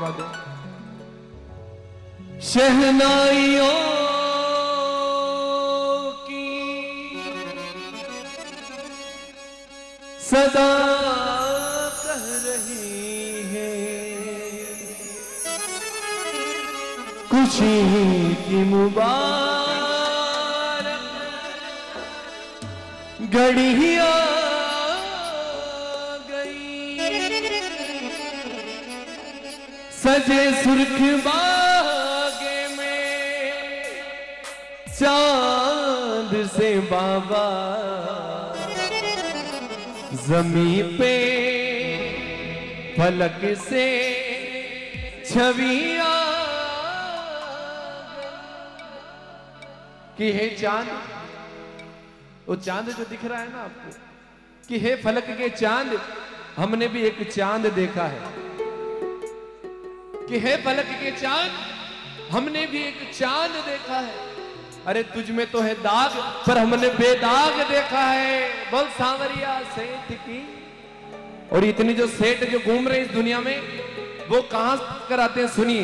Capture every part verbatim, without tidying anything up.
दो। शहनाइयों की सदा कह रही है, खुशी की मुबारक घड़ियां सजे सुर्ख बागे में चांद से बाबा, जमीन पे फलक से छवियां कि हे चांद, वो चांद जो दिख रहा है ना आपको, कि हे फलक के चांद, हमने भी एक चांद देखा है। कि हे फलक के चांद, हमने भी एक चांद देखा है। अरे तुझ में तो है दाग, पर हमने बेदाग देखा है। बोल सांवरिया सेठ की। और इतनी जो सेठ जो घूम रहे इस दुनिया में, वो कहां कर आते हैं, सुनिए।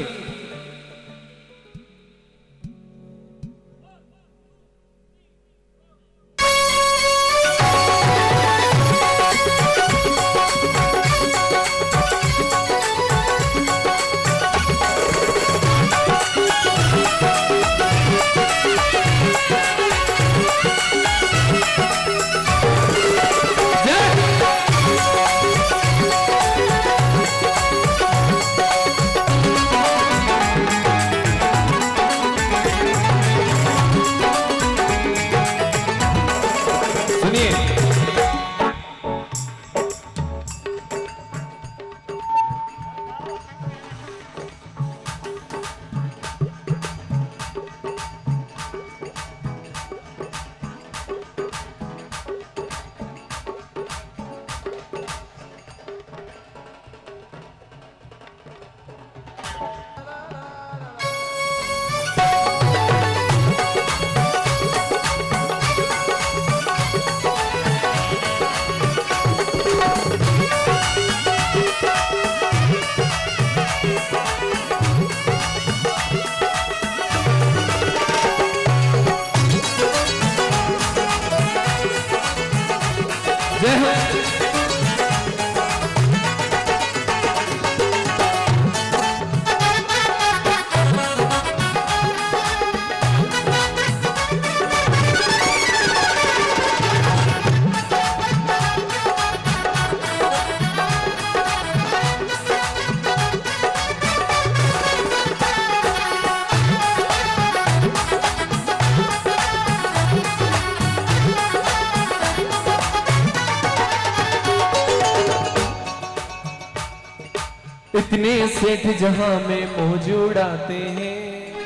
इतने सेठ जहां में मौजूद आते हैं।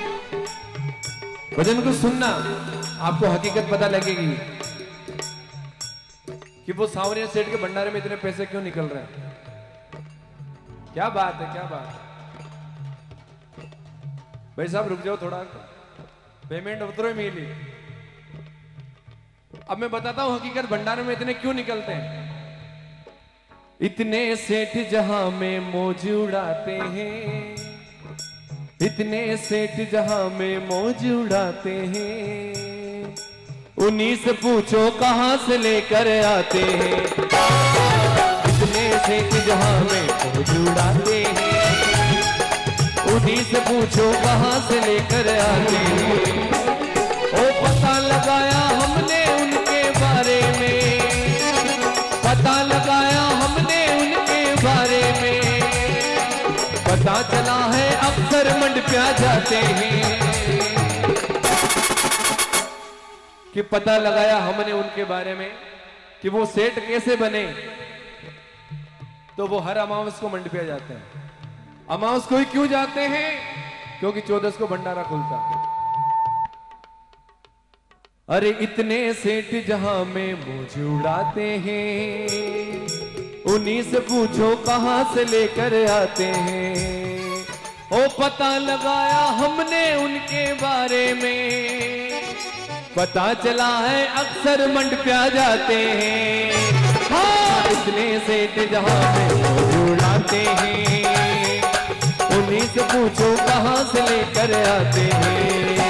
भजन को सुनना, आपको हकीकत पता लगेगी कि वो सांवरिया सेठ के भंडारे में इतने पैसे क्यों निकल रहे हैं। क्या बात है, क्या बात है। भाई साहब रुक जाओ थोड़ा, पेमेंट उतरो मिली। अब मैं बताता हूं हकीकत भंडारे में इतने क्यों निकलते हैं। इतने सेठ जहां में मौजूद आते हैं, इतने सेठ जहां में मौजूद आते हैं, उन्हीं से पूछो कहां से लेकर आते हैं। इतने सेठ जहां में मौजूद आते हैं, उन्हीं से पूछो कहां से लेकर आते हैं। ओ पता लगाया हमने उनके बारे में, पता लगाया हमने उनके बारे में, पता चला है अक्सर मंड प्या जाते हैं। कि पता लगाया हमने उनके बारे में कि वो सेठ कैसे बने, तो वो हर अमावस को मंड प्या जाते हैं। अमावस को ही क्यों जाते हैं, क्योंकि चौदस को भंडारा खुलता है। अरे इतने सेठ जहां में मौजूद आते हैं, उन्हीं से पूछो कहां से लेकर आते हैं। ओ पता लगाया हमने उनके बारे में, पता चला है अक्सर मंड प्या जाते हैं। हाँ, इतने सेठ जहां में मौजूद आते हैं, उन्हीं से पूछो कहाँ से लेकर आते हैं।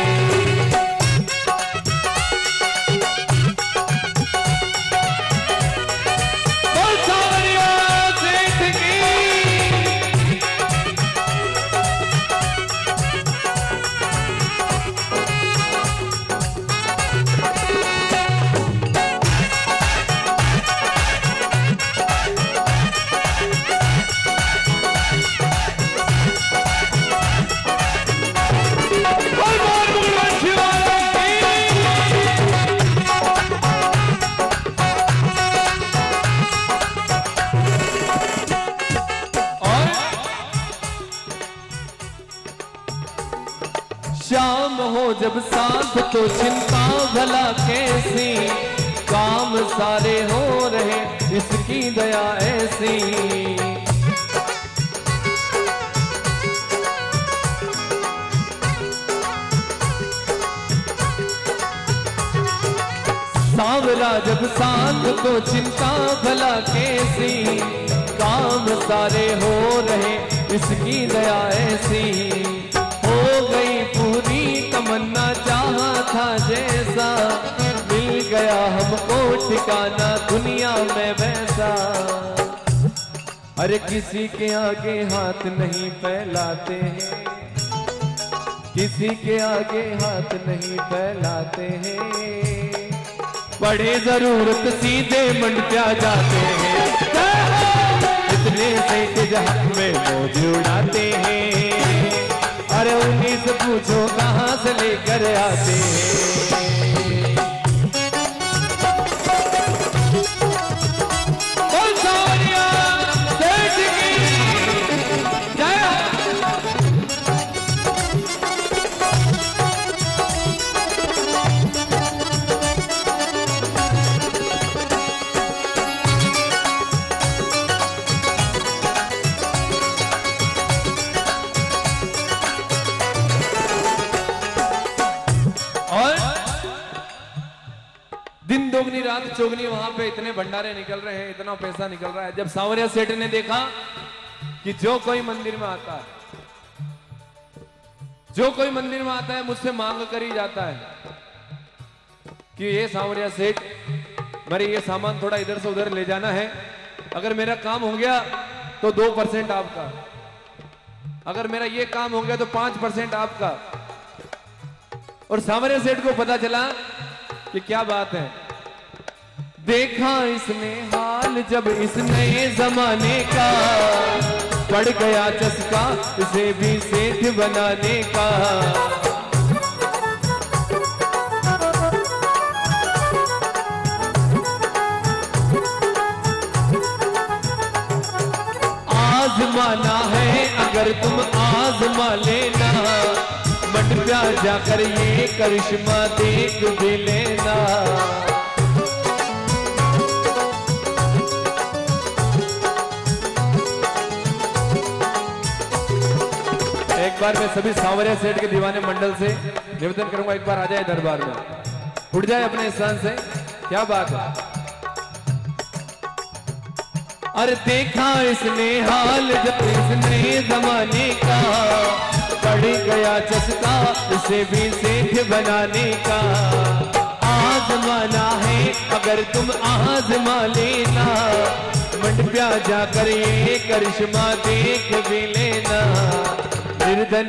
शाम हो जब साथ तो चिंता भला कैसी, काम सारे हो रहे इसकी दया ऐसी। सांवरा जब साथ तो चिंता भला कैसी, काम सारे हो रहे इसकी दया ऐसी। हो गई पूरी तमन्ना चाहा था जैसा, मिल गया हमको ठिकाना दुनिया में वैसा। अरे किसी के आगे हाथ नहीं फैलाते हैं, किसी के आगे हाथ नहीं फैलाते हैं। बड़े जरूरत सीधे मंडा जाते हैं, इतने से जहां में मौज उड़ाते हैं। अरे उन्हीं से पूछो कहाँ से लेकर आते हैं। दिन दोगुनी रात चौगनी, वहां पे इतने भंडारे निकल रहे हैं, इतना पैसा निकल रहा है। जब सांवरिया सेठ ने देखा कि जो कोई मंदिर में आता है, जो कोई मंदिर में आता है मुझसे मांग कर ही जाता है कि ये सांवरिया सेठ मेरे ये सामान थोड़ा इधर से उधर ले जाना है, अगर मेरा काम हो गया तो दो परसेंट आपका, अगर मेरा ये काम हो गया तो पांच परसेंट आपका। और सांवरिया सेठ को पता चला कि क्या बात है। देखा इसने हाल जब इस नए जमाने का, पड़ गया चस्का इसे भी सेठ बनाने का। आजमाना है अगर तुम आजमा लेना, मंडपा जाकर ये करिश्मा देख भी लेना। एक बार मैं सभी सांवरिया सेठ के दीवाने मंडल से निवेदन करूंगा, एक बार आ जाए दरबार में, उठ जाए अपने स्थान से। क्या बात है। अरे देखा इसने हाल जब इस नए जमाने का, पड़ गया चस्का इसे भी सेठ बनाने का। आजमाना है अगर तुम आजमा लेना, मंडपा जाकर ये करिश्मा देख भी लेना। निर्धन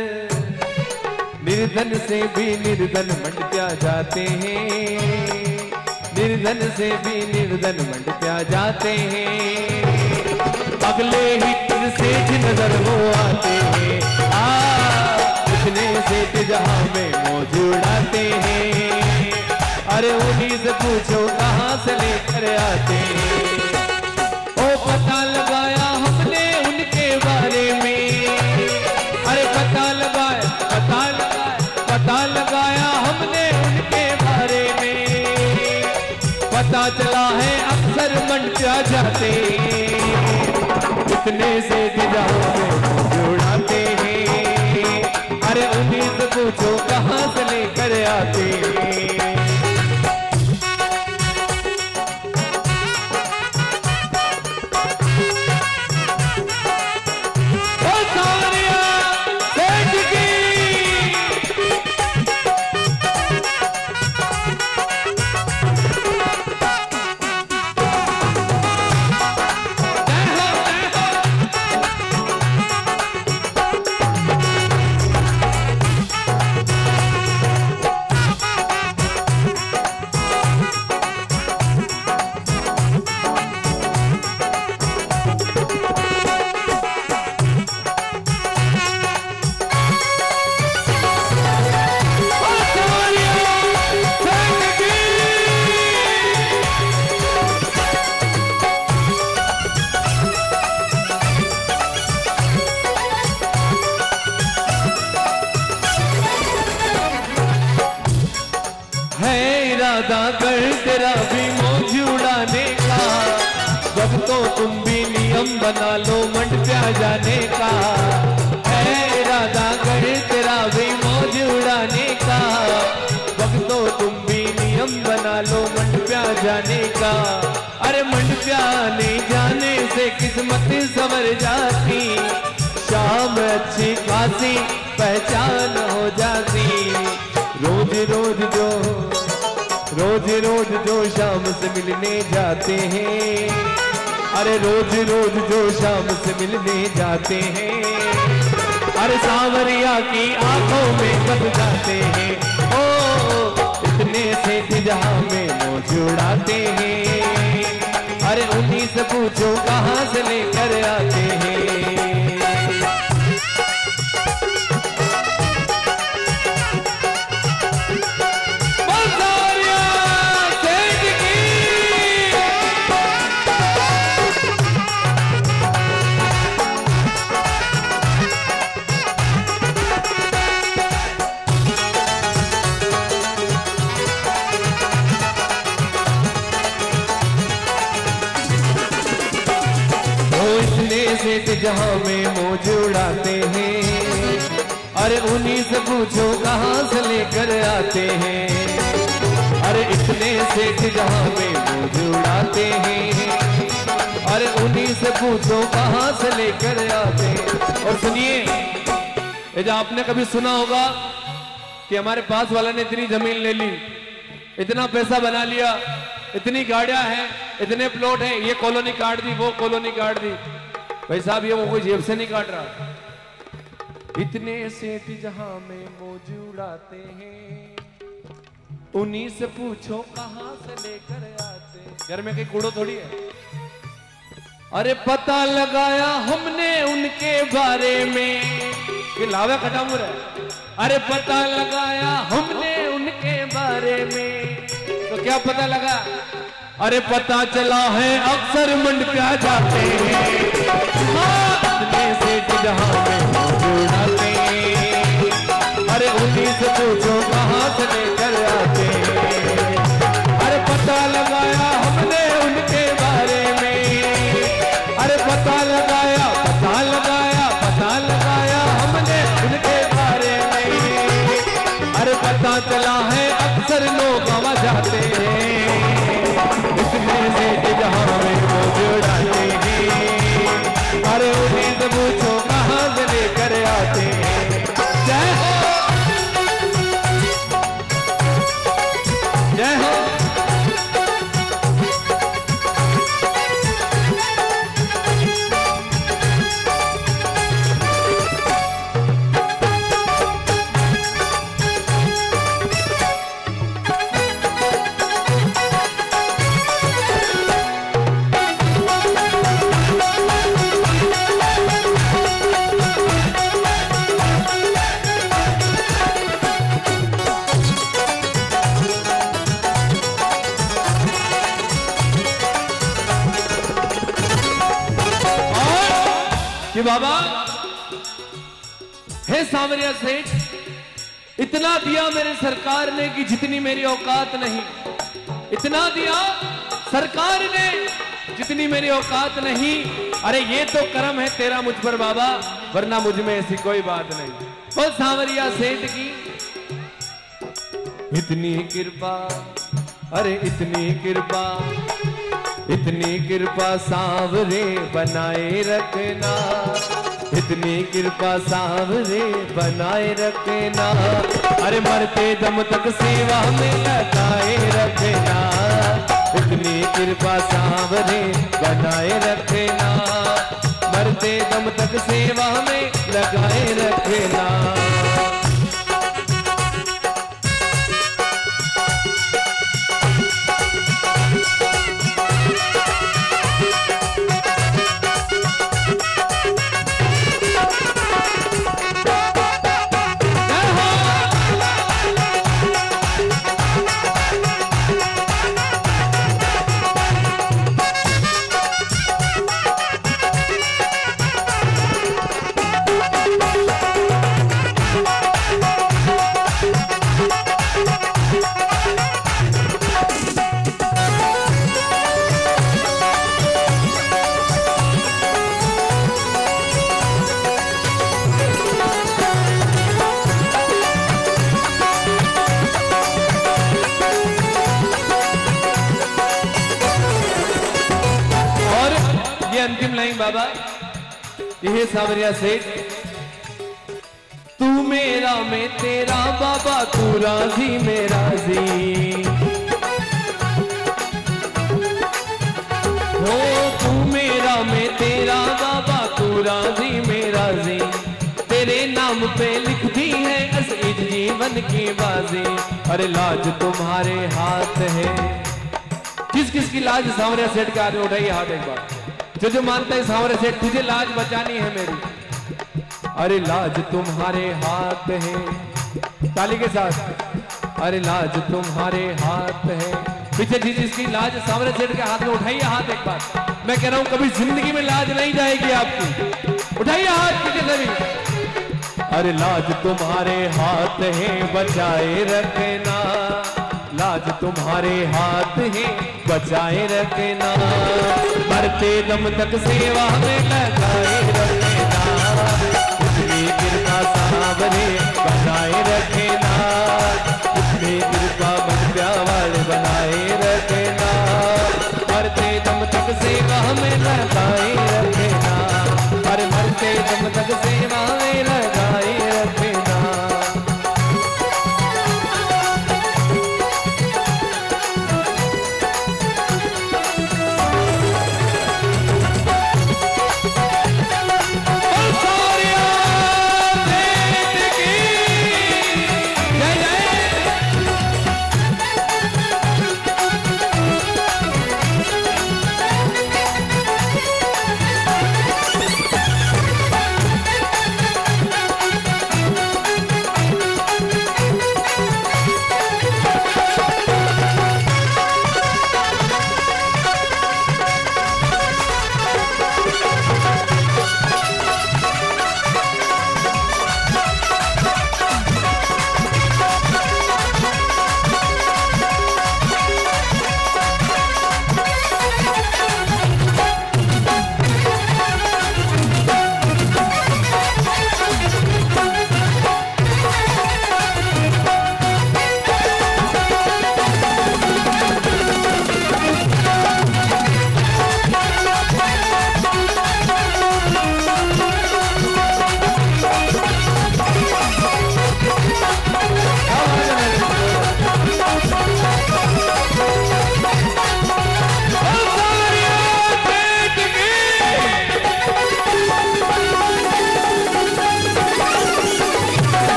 निर्धन से भी निर्धन मंडपा जाते हैं, निर्धन से भी निर्धन मंडपा जाते हैं। अगले ही दिन सेठ नजर वो आते हैं, इतने सेठ जहां में मौज उड़ाते हैं। अरे उन्हीं से पूछो कहाँ से लेकर आते हैं। ओ पता लगाया हमने उनके बारे में, अरे पता लगाया पता लगाया पता लगाया हमने उनके बारे में। पता चला है अक्सर मंडपा जाते, इतने सेठ जहां में उड़ाते हैं। अरे उन्हीं से पूछो कहाँ से लेकर आते हैं। ओ सांवरिया तेरा भी मौज उड़ाने का। भक्तों तुम भी नियम बना लो मंड प्या जाने का। है इरादा कर तेरा भी मौज उड़ाने का। भक्तों तुम भी नियम बना लो मंड प्या जाने का। अरे मंड प्या नहीं जाने से किस्मत संवर जाती। शाम अच्छी खासी पहचान हो जाती। रोज रोज जो रोज रोज जो शाम से मिलने जाते हैं। अरे रोज रोज जो शाम से मिलने जाते हैं। अरे सांवरिया की आंखों में बस जाते हैं। ओ इतने से जहां में मौज उड़ाते हैं। अरे उन्हीं से पूछो कहां से लेकर आते हैं। सेठ जहां में मौज उड़ाते हैं। अरे उन्हीं से पूछो कहां से लेकर आते हैं। अरे इतने सेठ जहां में मौज उड़ाते हैं। अरे उन्हीं से पूछो कहां से लेकर आते हैं। और सुनिए, ये जो आपने कभी सुना होगा कि हमारे पास वाला ने इतनी जमीन ले ली, इतना पैसा बना लिया, इतनी गाड़ियां हैं, इतने प्लॉट हैं, ये कॉलोनी काट दी, वो कॉलोनी काट दी। भाई साहब ये वो कोई जेब से नहीं काट रहा। इतने सेठ जहां में मौज उड़ाते हैं। उन्हीं से पूछो कहां से लेकर आते। घर में कहीं कूड़ो थोड़ी है। अरे पता लगाया हमने उनके बारे में। ये लावा खटामुर है। अरे पता लगाया हमने उनके बारे में। तो क्या पता लगा? अरे पता चला है अक्सर मंड प्या जाते हैं। सेठ जहां में मौज उड़ाते हैं। अरे उन्हीं से पूछो कहां से लेकर आते हैं। अरे पता लगाया हमने उनके बारे में। अरे पता लगाया पता लगाया पता लगाया हमने उनके बारे में। अरे पता चला है अक्सर लोग आवा जाते हैं। इसमें सेठ जहां में मौज उड़ाते हैं। अरे उन्हीं से पूछो कहां से लेकर आते हैं। जय हो जय हो। कि बाबा हे सांवरिया सेठ, इतना दिया मेरे सरकार ने कि जितनी मेरी औकात नहीं। इतना दिया सरकार ने जितनी मेरी औकात नहीं। अरे ये तो करम है तेरा मुझ पर बाबा, वरना मुझ में ऐसी कोई बात नहीं। और सांवरिया सेठ की इतनी कृपा, अरे इतनी कृपा, इतनी कृपा सांवरे बनाए रखना। इतनी कृपा सांवरे बनाए रखना। अरे मरते दम तक सेवा में लगाए रखना। इतनी कृपा सांवरे बनाए रखना। मरते दम तक सेवा में लगाए रखना। अंतिम लाइन बाबा यह सावरिया सेठ। तू मेरा मैं तेरा बाबा, तू राजी मैं राजी। हो तू मेरा मैं तेरा बाबा, तू राजी मैं राजी। तेरे नाम पे लिख दी है इस जीवन की बाजी। अरे लाज तुम्हारे हाथ है। किस किस की लाज सांवरिया सेठ के हाथ में? उठाइए हाथ एक बार। जो जो मानता है सांवरिया सेठ तुझे लाज बचानी है मेरी। अरे लाज तुम्हारे हाथ है। ताली के साथ। अरे लाज तुम्हारे हाथ है। पीछे जिस जिसकी लाज सांवरिया सेठ के हाथ में, उठाइए हाथ एक बार। मैं कह रहा हूं कभी जिंदगी में लाज नहीं जाएगी आपकी। उठाइए हाथ पीछे से भी। अरे लाज तुम्हारे हाथ है, बचाए रखना। लाज तुम्हारे हाथ है, बचाए रखना। मरते दम तक सेवा में लगाए रखना। उसमें कृपा सावरे बनाए रखना। उसमें कृपा बन प्यार बनाए